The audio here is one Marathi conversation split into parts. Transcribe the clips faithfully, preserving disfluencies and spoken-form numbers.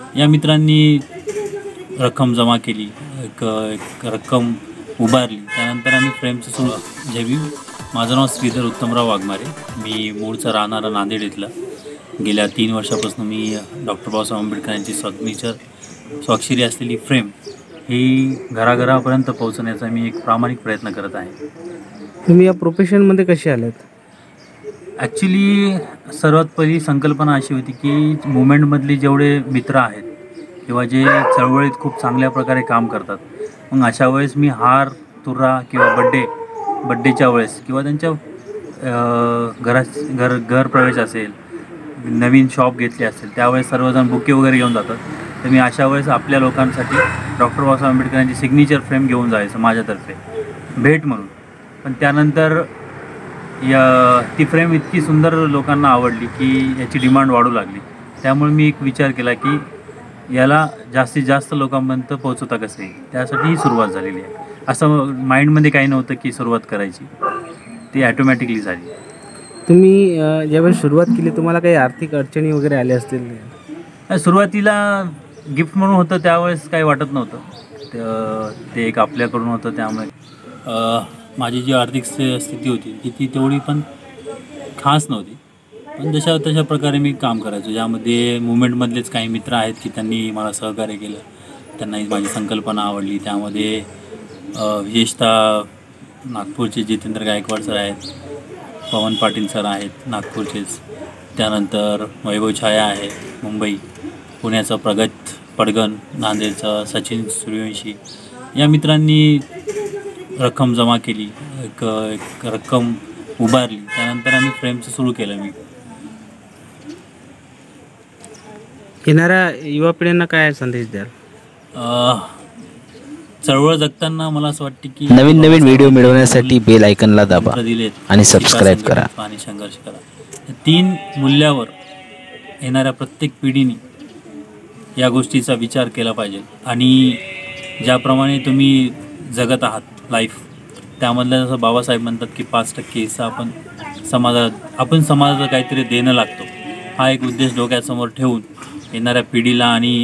या मित्रांनी रक्कम जमा केली, एक एक रक्कम उभारली. त्यानंतर आम्ही फ्रेमचं सुरू जे मी माझं नाव श्रीधर उत्तमराव वाघमारे, मी मूळचा राहणारा नांदेड इथला. गेल्या तीन वर्षापासून मी डॉक्टर बाबासाहेब आंबेडकर यांची सिग्नेचर स्वाक्षरी असलेली फ्रेम ही घराघरापर्यंत पोहोचवण्याचा मी एक प्रामाणिक प्रयत्न करत आहे. तुम्ही या प्रोफेशनमध्ये कसे आलात? ॲक्च्युली सर्वात पहिली संकल्पना अशी होती की मुवमेंटमधले जेवढे मित्र आहेत किंवा जे चळवळीत खूप चांगल्या प्रकारे काम करतात, मग अशा वेळेस मी हार तुरा किंवा बड्डे बड्डेच्या वेळेस किंवा त्यांच्या घरा घर घरप्रवेश असेल, नवीन शॉप घेतली असेल, त्यावेळेस सर्वजण बुके वगैरे घेऊन जातात. तर मी अशा वेळेस आपल्या लोकांसाठी डॉक्टर बाबासाहेब आंबेडकर यांची सिग्नेचर फ्रेम घेऊन जायचं माझ्यातर्फे भेट म्हणून. पण त्यानंतर या ती फ्रेम इतकी सुंदर लोकांना आवडली की याची डिमांड वाढू लागली. त्यामुळे मी एक विचार केला की याला जास्तीत जास्त लोकांपर्यंत पोहोचवता कसं येईल, त्यासाठी ही सुरुवात झालेली आहे. असं माइंडमध्ये काही नव्हतं की सुरुवात करायची, ती ॲटोमॅटिकली झाली. तुम्ही ज्यावेळेस सुरुवात केली तुम्हाला काही आर्थिक अडचणी वगैरे आल्या असतील? सुरुवातीला गिफ्ट म्हणून होतं, त्यावेळेस काही वाटत नव्हतं, ते एक आपल्याकडून होतं. त्यामुळे माझी जी आर्थिक स्थिती होती की ती तेवढी पण खास नव्हती, पण जशा तशा प्रकारे मी काम करायचो. ज्यामध्ये मुवमेंटमधलेच काही मित्र आहेत की त्यांनी मला सहकार्य केलं, त्यांनाही माझी संकल्पना आवडली. त्यामध्ये विशेषतः नागपूरचे जितेंद्र गायकवाड सर आहेत, पवन पाटील सर आहेत नागपूरचेच, त्यानंतर वैभव छाया आहे मुंबई, पुण्याचा प्रगत पडगण, नांदेडचा सचिन सूर्यवंशी. या मित्रांनी रक्कम जमा केली, एक एक रक्कम उभारली. त्यानंतर आम्ही फ्रेमचं सुरू केलं. मी येणाऱ्या युवा पिढ्यांना काय संदेश द्याल? चळवळ जगताना मला असं वाटतं की नवीन नवीन व्हिडिओ मिळवण्यासाठी बेल आयकनला दाबा आणि सबस्क्राईब करा आणि संघर्ष करा. तीन मूल्यावर येणाऱ्या प्रत्येक पिढीने या गोष्टीचा विचार केला पाहिजे. आणि ज्याप्रमाणे तुम्ही जगत आहात लाईफ, त्यामधलं जसं बाबासाहेब म्हणतात की पाच टक्के हिस्सा आपण समाजात आपण समाजाला काहीतरी देणं लागतो, हा एक उद्देश डोक्यासमोर ठेवून येणाऱ्या पिढीला आणि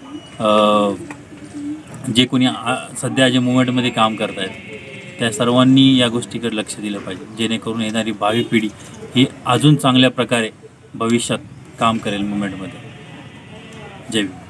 जे कोणी सध्या जे मुवमेंटमध्ये काम करत आहेत त्या सर्वांनी या गोष्टीकडे लक्ष दिलं पाहिजे, जेणेकरून येणारी भावी पिढी ही अजून चांगल्या प्रकारे भविष्यात काम करेल मुवमेंटमध्ये. जय भीम.